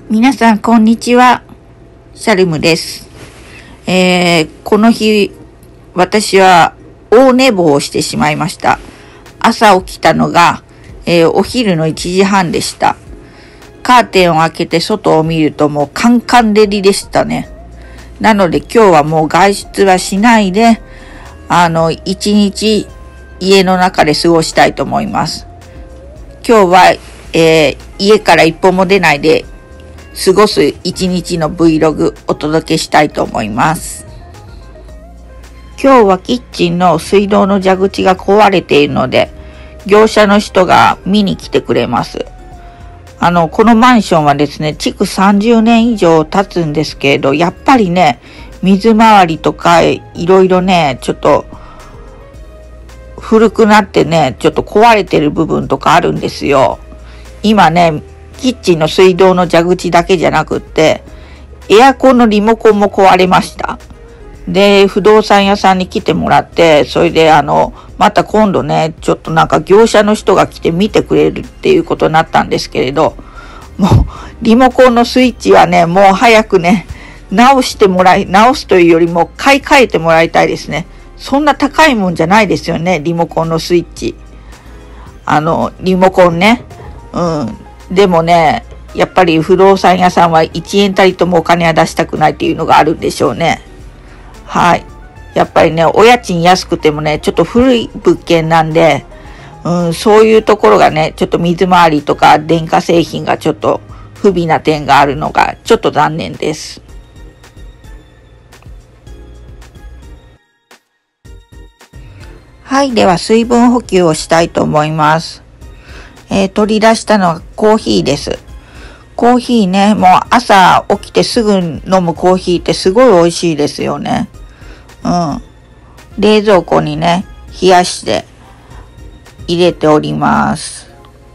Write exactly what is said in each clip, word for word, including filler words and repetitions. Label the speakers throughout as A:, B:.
A: 皆さん、こんにちは。シャルムです。えー、この日、私は大寝坊をしてしまいました。朝起きたのが、えー、お昼のいちじはんでした。カーテンを開けて外を見るともうカンカン照りでしたね。なので今日はもう外出はしないで、あの、一日家の中で過ごしたいと思います。今日は、えー、家から一歩も出ないで、過ごす一日の Vlog お届けしたいと思います。今日はキッチンの水道の蛇口が壊れているので、業者の人が見に来てくれます。あの、このマンションはですね、築さんじゅうねん以上経つんですけれど、やっぱりね、水回りとかいろいろね、ちょっと古くなってね、ちょっと壊れてる部分とかあるんですよ。今ね、キッチンの水道の蛇口だけじゃなくって、エアコンのリモコンも壊れました。で、不動産屋さんに来てもらって、それであの、また今度ね、ちょっとなんか業者の人が来て見てくれるっていうことになったんですけれど、もう、リモコンのスイッチはね、もう早くね、直してもらい、直すというよりも買い替えてもらいたいですね。そんな高いもんじゃないですよね、リモコンのスイッチ。あの、リモコンね。うん。でもね、やっぱり不動産屋さんはいちえんたりともお金は出したくないっていうのがあるんでしょうね。はい。やっぱりね、お家賃安くてもね、ちょっと古い物件なんで、うん、そういうところがね、ちょっと水回りとか電化製品がちょっと不備な点があるのがちょっと残念です。はい。では水分補給をしたいと思います。えー、取り出したのはコーヒーです。コーヒーね、もう朝起きてすぐ飲むコーヒーってすごい美味しいですよね。うん。冷蔵庫にね、冷やして入れております。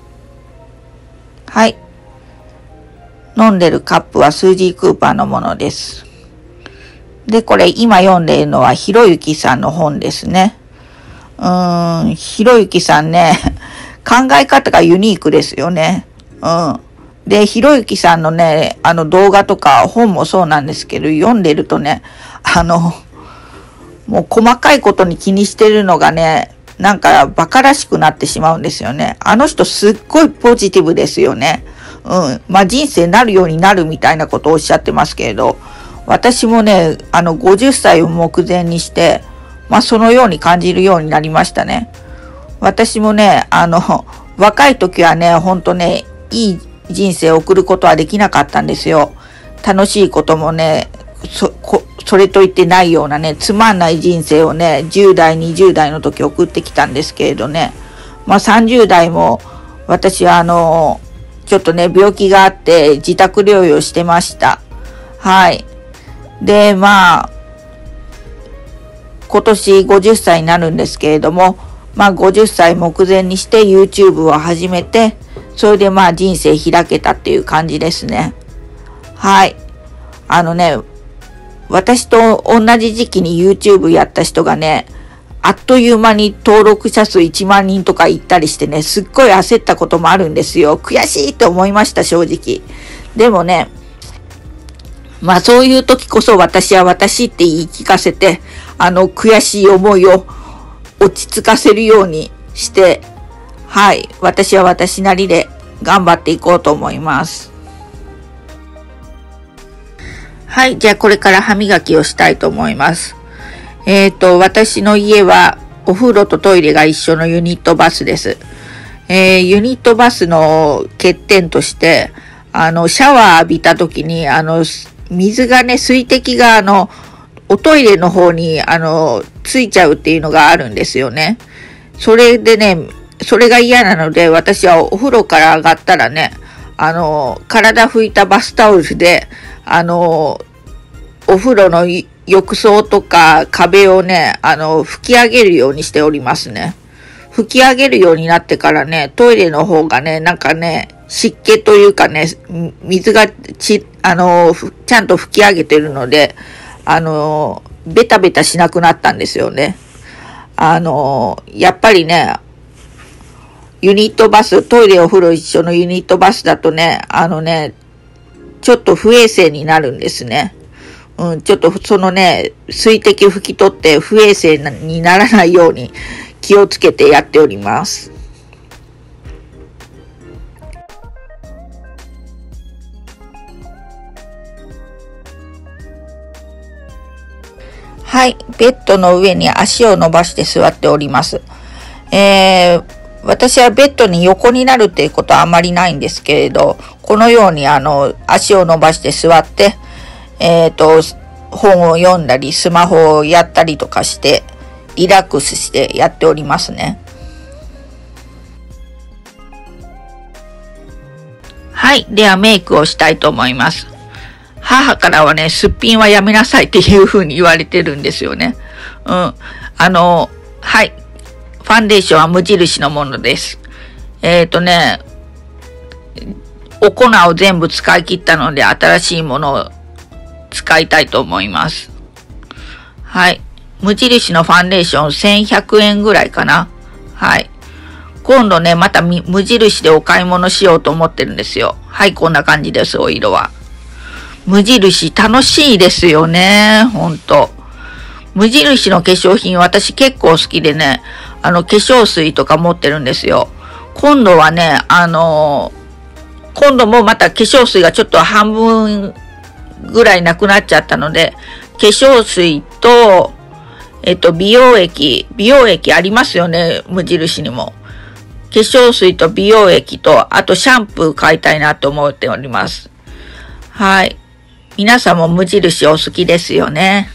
A: はい。飲んでるカップはスージー・クーパーのものです。で、これ今読んでいるのはひろゆきさんの本ですね。うーん、ひろゆきさんね、考え方がユニークですよね。うん。で、ひろゆきさんのね、あの動画とか本もそうなんですけど、読んでるとね、あの、もう細かいことに気にしてるのがね、なんか馬鹿らしくなってしまうんですよね。あの人すっごいポジティブですよね。うん。まあ人生なるようになるみたいなことをおっしゃってますけれど、私もね、あのごじゅっさいを目前にして、まあそのように感じるようになりましたね。私もね、あの、若い時はね、ほんとね、いい人生を送ることはできなかったんですよ。楽しいこともね、そ、こそれと言ってないようなね、つまんない人生をね、じゅう代、にじゅう代の時送ってきたんですけれどね。まあさんじゅう代も、私はあの、ちょっとね、病気があって自宅療養してました。はい。で、まあ、今年ごじゅっさいになるんですけれども、まあごじゅっさい目前にして YouTube を始めて、それでまあ人生開けたっていう感じですね。はい。あのね、私と同じ時期に YouTube やった人がね、あっという間に登録者数いちまんにんとか行ったりしてね、すっごい焦ったこともあるんですよ。悔しいって思いました、正直。でもね、まあそういう時こそ私は私って言い聞かせて、あの悔しい思いを落ち着かせるようにして、はい、私は私なりで頑張っていこうと思います。はい、じゃあこれから歯磨きをしたいと思います。えっと、私の家はお風呂とトイレが一緒のユニットバスです。えー、ユニットバスの欠点として、あの、シャワー浴びた時に、あの、水がね、水滴があの、おトイレの方に、あの、ついちゃうっていうのがあるんですよね。それでね、それが嫌なので、私はお風呂から上がったらね、あの、体拭いたバスタオルで、あの、お風呂の浴槽とか壁をね、あの、拭き上げるようにしておりますね。拭き上げるようになってからね、トイレの方がね、なんかね、湿気というかね、水がち、あの、ちゃんと拭き上げてるので、あの、ベタベタしなくなったんですよね。あの、やっぱりね、ユニットバス、トイレお風呂一緒のユニットバスだとね、あのね、 ちょっと不衛生になるんですね。うん、ちょっとそのね、水滴拭き取って不衛生にならないように気をつけてやっております。はい、ベッドの上に足を伸ばして座っております。えー、私はベッドに横になるっていうことはあまりないんですけれど、このようにあの足を伸ばして座って、えっと、本を読んだりスマホをやったりとかしてリラックスしてやっておりますね。はい、ではメイクをしたいと思います。母からはね、すっぴんはやめなさいっていう風に言われてるんですよね。うん。あの、はい。ファンデーションは無印のものです。えっとね、お粉を全部使い切ったので新しいものを使いたいと思います。はい。無印のファンデーションせんひゃくえんぐらいかな。はい。今度ね、また無印でお買い物しようと思ってるんですよ。はい、こんな感じです、お色は。無印楽しいですよね、ほんと。無印の化粧品私結構好きでね、あの化粧水とか持ってるんですよ。今度はね、あのー、今度もまた化粧水がちょっと半分ぐらいなくなっちゃったので、化粧水と、えっと、美容液、美容液ありますよね、無印にも。化粧水と美容液と、あとシャンプー買いたいなと思っております。はい。皆さんも無印お好きですよね。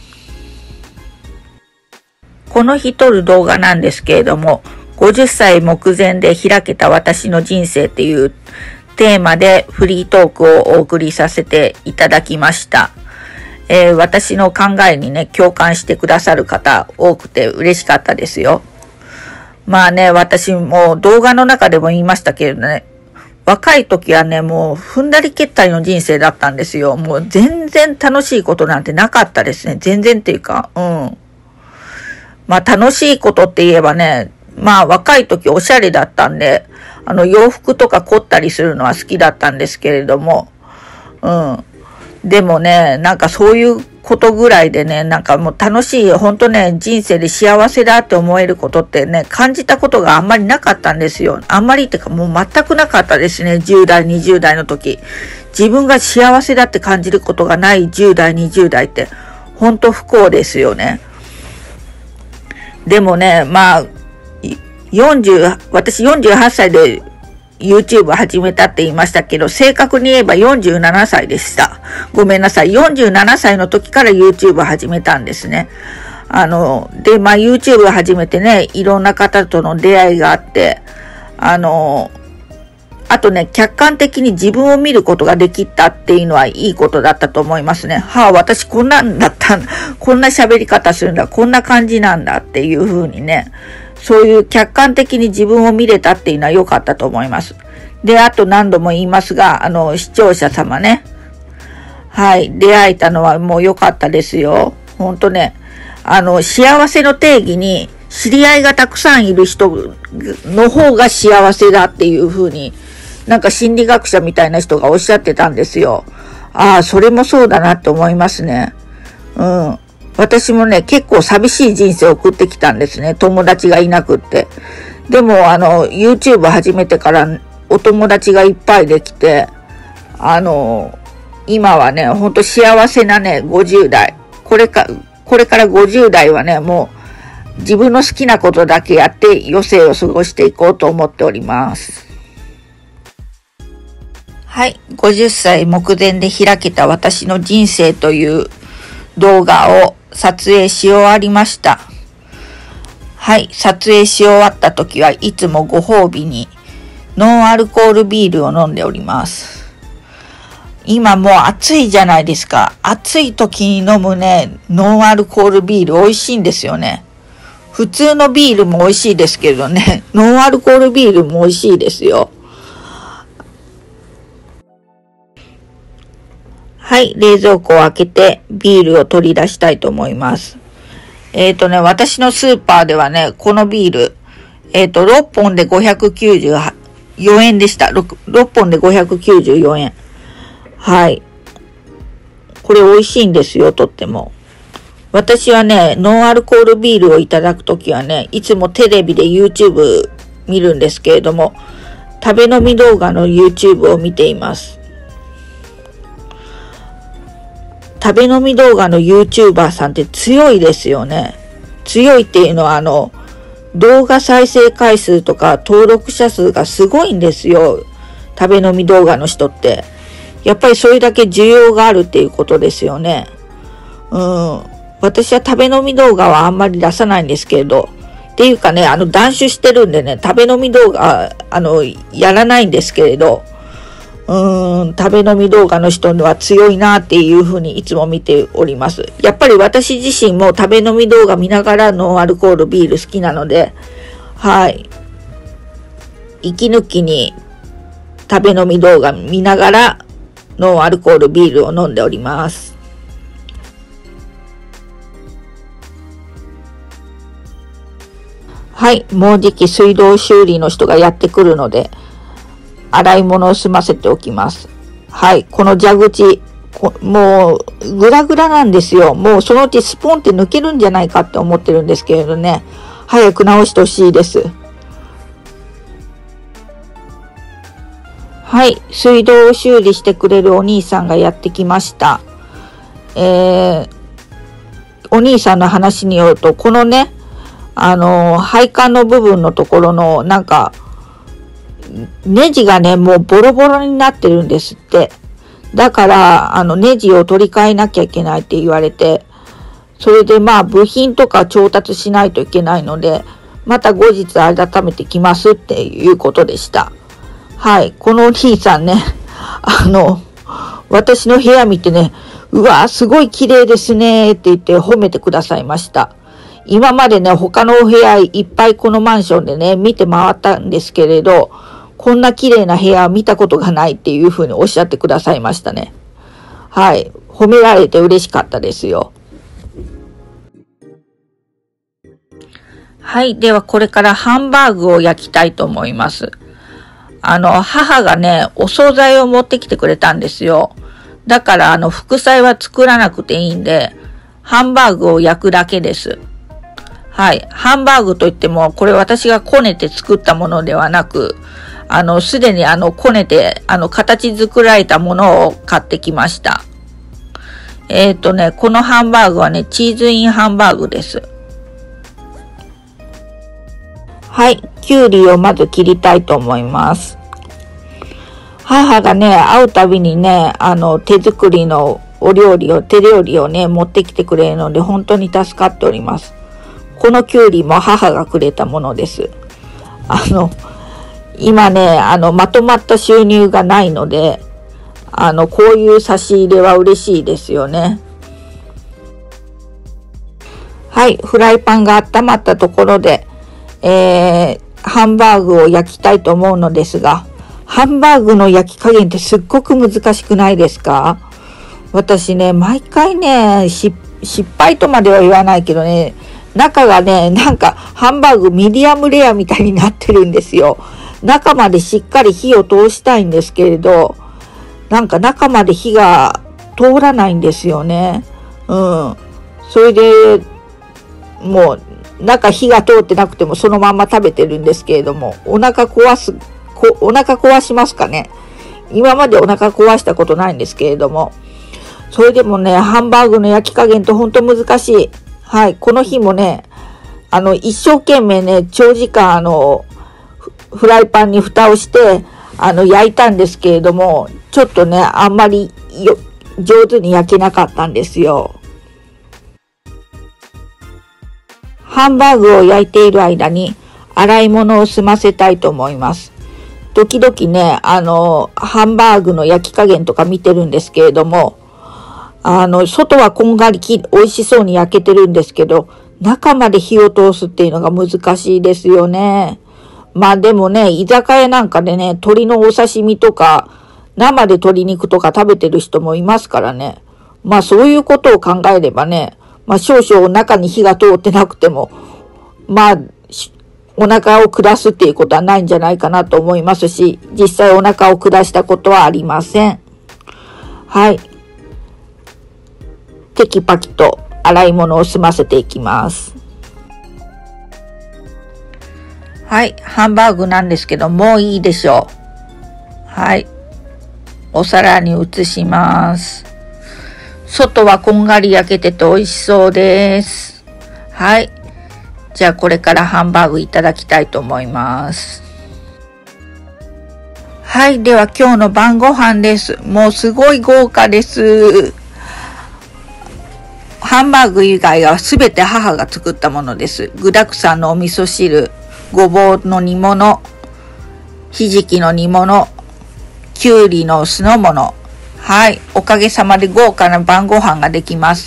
A: この日撮る動画なんですけれども、ごじゅっさい目前で開けた私の人生っていうテーマでフリートークをお送りさせていただきました。えー、私の考えにね、共感してくださる方多くて嬉しかったですよ。まあね、私も動画の中でも言いましたけれどね、若い時はね、もう踏んだり蹴ったりの人生だったんですよ。もう全然楽しいことなんてなかったですね。全然っていうか、うん。まあ楽しいことって言えばね、まあ若い時おしゃれだったんで、あの洋服とか凝ったりするのは好きだったんですけれども、うん。でもね、なんかそういうことぐらいでね、なんかもう楽しい、本当ね、人生で幸せだって思えることってね、感じたことがあんまりなかったんですよ。あんまりってかもう全くなかったですね。じゅう代、にじゅう代の時。自分が幸せだって感じることがないじゅう代、にじゅう代って、本当不幸ですよね。でもね、まあ、よんじゅう、私よんじゅうはっさいで、YouTube 始めたって言いましたけど、正確に言えばよんじゅうななさいでした。ごめんなさい。よんじゅうななさいの時から YouTube 始めたんですね。あの、で、まあ YouTube 始めてね、いろんな方との出会いがあって、あの、あとね、客観的に自分を見ることができたっていうのはいいことだったと思いますね。はあ、私こんなんだったんだ。こんな喋り方するんだ。こんな感じなんだっていう風にね。そういう客観的に自分を見れたっていうのは良かったと思います。で、あと何度も言いますが、あの、視聴者様ね。はい、出会えたのはもう良かったですよ。ほんとね。あの、幸せの定義に、知り合いがたくさんいる人の方が幸せだっていう風に、なんか心理学者みたいな人がおっしゃってたんですよ。ああ、それもそうだなって思いますね。うん。私もね、結構寂しい人生を送ってきたんですね。友達がいなくって。でも、あの、YouTube 始めてからお友達がいっぱいできて、あの、今はね、ほんと幸せなね、ごじゅう代。これか、これからごじゅう代はね、もう自分の好きなことだけやって余生を過ごしていこうと思っております。はい。ごじゅっさい目前で開けた私の人生という動画を撮影し終わりました。はい。撮影し終わった時はいつもご褒美にノンアルコールビールを飲んでおります。今もう暑いじゃないですか。暑い時に飲むね、ノンアルコールビール美味しいんですよね。普通のビールも美味しいですけどね、ノンアルコールビールも美味しいですよ。はい、冷蔵庫を開けてビールを取り出したいと思います。えっとね、私のスーパーではね、このビール、えっと、ろっぽんでごひゃくきゅうじゅうよえんでした。6, ろっぽんでごひゃくきゅうじゅうよえん。はい。 これ美味しいんですよ、とっても。私はね、ノンアルコールビールをいただくときはね、いつもテレビで YouTube 見るんですけれども、食べ飲み動画の YouTube を見ています。食べ飲み動画の YouTuber さんって強いですよね。強いっていうのはあの、動画再生回数とか登録者数がすごいんですよ。食べ飲み動画の人って。やっぱりそれだけ需要があるっていうことですよね。うん。私は食べ飲み動画はあんまり出さないんですけれど。っていうかね、あの、断酒してるんでね、食べ飲み動画、あの、やらないんですけれど。うーん、食べ飲み動画の人には強いなっていうふうにいつも見ております。やっぱり私自身も食べ飲み動画見ながらノンアルコールビール好きなので、はい。息抜きに食べ飲み動画見ながらノンアルコールビールを飲んでおります。はい。もうじき水道修理の人がやってくるので、洗い物を済ませておきます。はい。この蛇口、もう、ぐらぐらなんですよ。もうそのうちスポンって抜けるんじゃないかって思ってるんですけれどね。早く直してほしいです。はい。水道を修理してくれるお兄さんがやってきました。えー、お兄さんの話によると、このね、あの、配管の部分のところの、なんか、ネジがね、もうボロボロになってるんですって。だから、あの、ネジを取り替えなきゃいけないって言われて、それでまあ、部品とか調達しないといけないので、また後日改めて来ますっていうことでした。はい。このお兄さんね、あの、私の部屋見てね、うわ、すごい綺麗ですねって言って褒めてくださいました。今までね、他のお部屋いっぱいこのマンションでね、見て回ったんですけれど、こんな綺麗な部屋見たことがないっていうふうにおっしゃってくださいましたね。はい。褒められて嬉しかったですよ。はい。ではこれからハンバーグを焼きたいと思います。あの、母がね、お惣菜を持ってきてくれたんですよ。だからあの、副菜は作らなくていいんで、ハンバーグを焼くだけです。はい。ハンバーグといっても、これ私がこねて作ったものではなく、あの、すでにあの、こねて、あの、形作られたものを買ってきました。えっとね、このハンバーグはね、チーズインハンバーグです。はい。きゅうりをまず切りたいと思います。母がね、会うたびにね、あの、手作りのお料理を、手料理をね、持ってきてくれるので、本当に助かっております。このきゅうりも母がくれたものです。あの、今ね、あの、まとまった収入がないので、あの、こういう差し入れは嬉しいですよね。はい、フライパンが温まったところで、えー、ハンバーグを焼きたいと思うのですが、ハンバーグの焼き加減ってすっごく難しくないですか？私ね、毎回ね、失敗とまでは言わないけどね、中がね、なんかハンバーグミディアムレアみたいになってるんですよ。中までしっかり火を通したいんですけれど、なんか中まで火が通らないんですよね。うん。それで、もう、中火が通ってなくてもそのまんま食べてるんですけれども、お腹壊す、こお腹壊しますかね。今までお腹壊したことないんですけれども、それでもね、ハンバーグの焼き加減ってほんと難しい。はい。この日もね、あの、一生懸命ね、長時間あの、フライパンに蓋をして、あの、焼いたんですけれども、ちょっとね、あんまりよ上手に焼けなかったんですよ。ハンバーグを焼いている間に、洗い物を済ませたいと思います。時々ね、あの、ハンバーグの焼き加減とか見てるんですけれども、あの、外はこんがりき、美味しそうに焼けてるんですけど、中まで火を通すっていうのが難しいですよね。まあでもね、居酒屋なんかでね、鶏のお刺身とか、生で鶏肉とか食べてる人もいますからね。まあそういうことを考えればね、まあ少々中に火が通ってなくても、まあ、お腹を下すっていうことはないんじゃないかなと思いますし、実際お腹を下したことはありません。はい。 テキパキと洗い物を済ませていきます。はい、ハンバーグなんですけど、もういいでしょう。はい、お皿に移します。外はこんがり焼けてて美味しそうです。はい、じゃあこれからハンバーグいただきたいと思います。はい、では今日の晩ご飯です。もうすごい豪華です。ハンバーグ以外はすべて母が作ったものです。具沢山のお味噌汁、ごぼうの煮物、ひじきの煮物、きゅうりの酢の物。はい、おかげさまで豪華な晩ご飯ができます。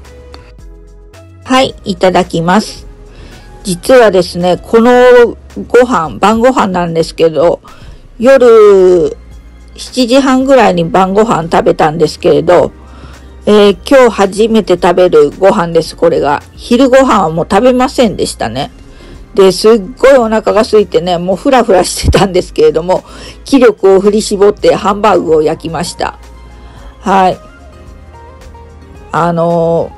A: はい、いただきます。実はですね、このご飯、晩ご飯なんですけど、夜しちじはんぐらいに晩ご飯食べたんですけれど、えー、今日初めて食べるご飯です、これが。昼ご飯はもう食べませんでしたね。で、すっごいお腹が空いてね、もうフラフラしてたんですけれども、気力を振り絞ってハンバーグを焼きました。はい。あの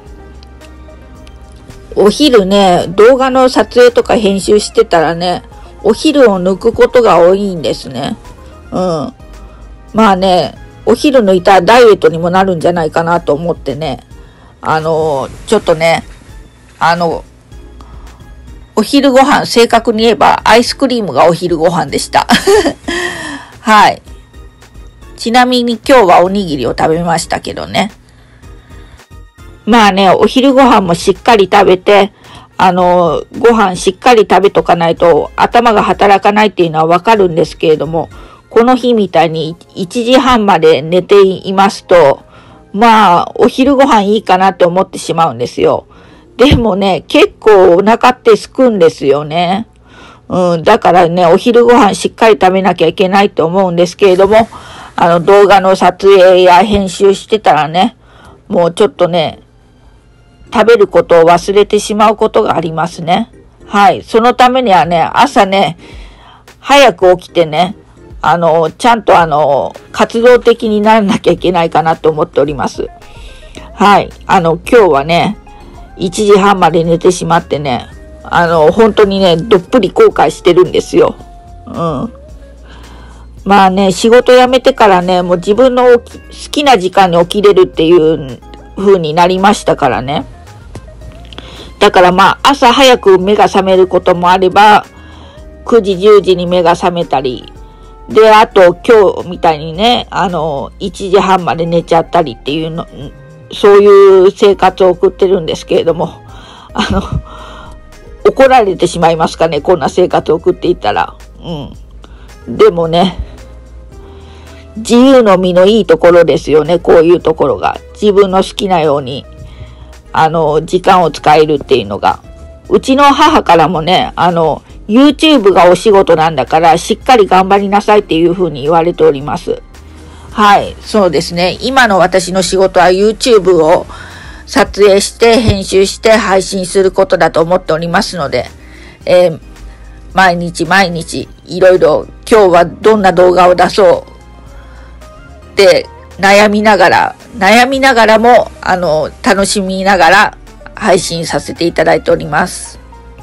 A: ー、お昼ね、動画の撮影とか編集してたらね、お昼を抜くことが多いんですね。うん。まあね、お昼抜いたらダイエットにもなるんじゃないかなと思ってね、あのー、ちょっとね、あの、お昼ご飯、正確に言えばアイスクリームがお昼ご飯でした。はい。ちなみに今日はおにぎりを食べましたけどね。まあね、お昼ご飯もしっかり食べて、あの、ご飯しっかり食べとかないと頭が働かないっていうのはわかるんですけれども、この日みたいにいちじはんまで寝ていますと、まあ、お昼ご飯いいかなって思ってしまうんですよ。でもね、結構お腹ってすくんですよね。うん、だからね、お昼ご飯しっかり食べなきゃいけないと思うんですけれども、あの動画の撮影や編集してたらね、もうちょっとね、食べることを忘れてしまうことがありますね。はい。そのためにはね、朝ね、早く起きてね、あの、ちゃんとあの、活動的にならなきゃいけないかなと思っております。はい。あの、今日はね、いちじはんまで寝てしまってね、あの、本当にね、どっぷり後悔してるんですよ。うん。まあね、仕事辞めてからね、もう自分の好きな時間に起きれるっていう風になりましたからね。だからまあ、朝早く目が覚めることもあれば、くじじゅうじに目が覚めたり、で、あと今日みたいにね、あの、いちじはんまで寝ちゃったりっていうの、そういう生活を送ってるんですけれども、あの、怒られてしまいますかね、こんな生活を送っていたら。うん。でもね、自由の身のいいところですよね、こういうところが。自分の好きなように、あの、時間を使えるっていうのが。うちの母からもね、あの、YouTube がお仕事なんだから、しっかり頑張りなさいっていうふうに言われております。はい、そうですね。今の私の仕事は YouTube を撮影して編集して配信することだと思っておりますので、えー、毎日毎日いろいろ今日はどんな動画を出そうって悩みながら、悩みながらもあの楽しみながら配信させていただいております。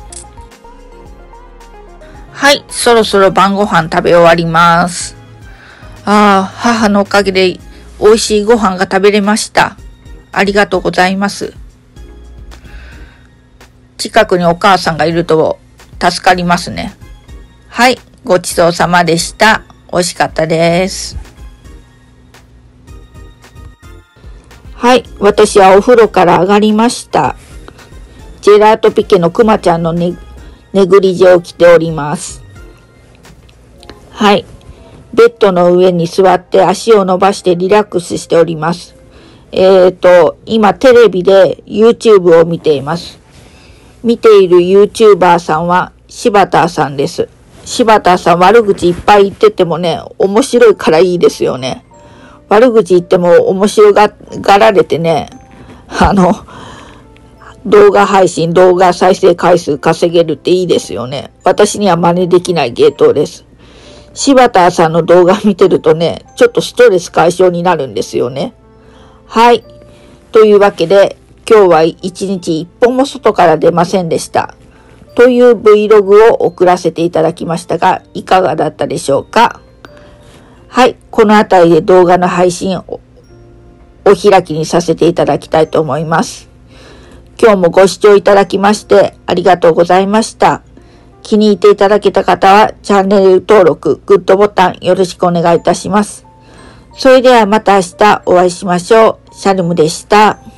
A: はい、そろそろ晩ご飯食べ終わります。ああ、母のおかげで美味しいご飯が食べれました。ありがとうございます。近くにお母さんがいると助かりますね。はい、ごちそうさまでした。美味しかったです。はい、私はお風呂から上がりました。ジェラートピケのくまちゃんのネ、ネグリジェを着ております。はい。ベッドの上に座って足を伸ばしてリラックスしております。えっと、今テレビで YouTube を見ています。見ている YouTuber さんは柴田さんです。柴田さん悪口いっぱい言っててもね、面白いからいいですよね。悪口言っても面白がられてね、あの、動画配信、動画再生回数稼げるっていいですよね。私には真似できない芸当です。柴田さんの動画見てるとね、ちょっとストレス解消になるんですよね。はい。とというわけで、今日は一日一本も外から出ませんでした。という Vlog を送らせていただきましたが、いかがだったでしょうか。はい、この辺りで動画の配信をお開きにさせていただきたいと思います。今日もご視聴いただきましてありがとうございました。気に入っていただけた方はチャンネル登録、グッドボタンよろしくお願いいたします。それではまた明日お会いしましょう。シャルムでした。